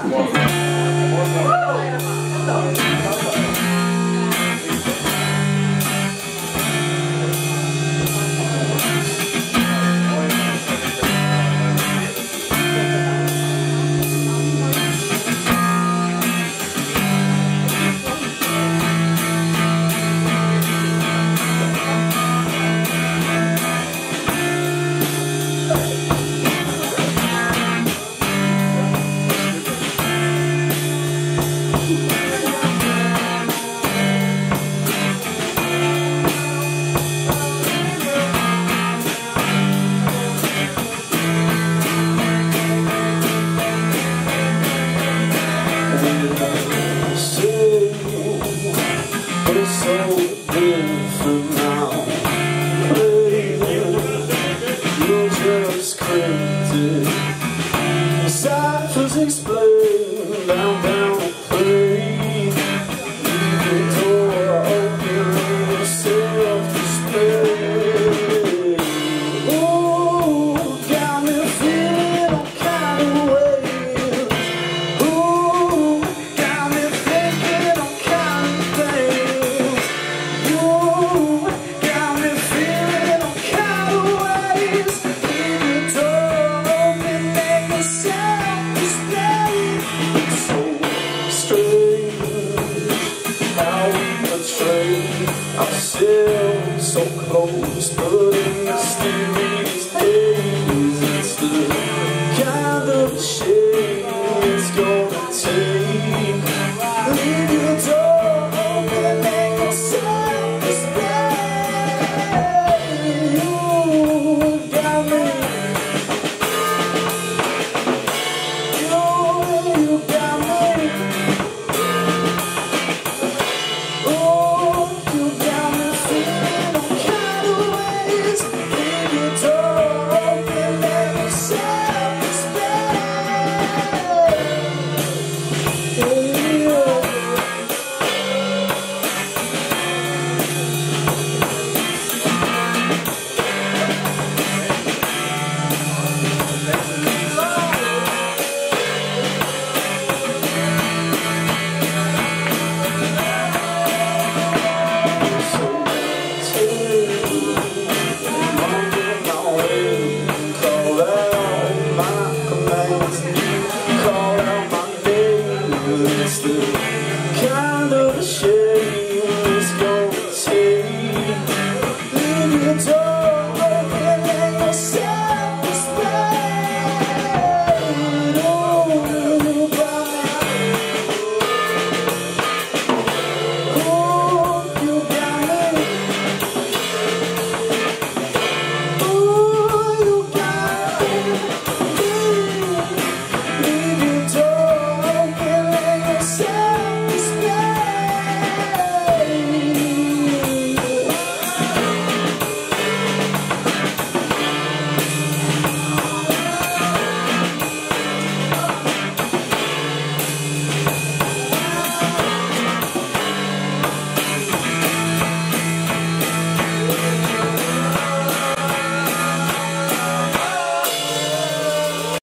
Ciphers explain down the plane. Leave the door open, self-display. Ooh, got me feeling all kind of ways. Ooh, got me thinking all kind of things. Ooh, got me feeling all kind of ways. Leave the door open, make me sound. Ourselves so close, but in mysterious days, it's the kind of shame it's gonna take. Leave your door open and make yourself display. You got me. You got me. Call out my name,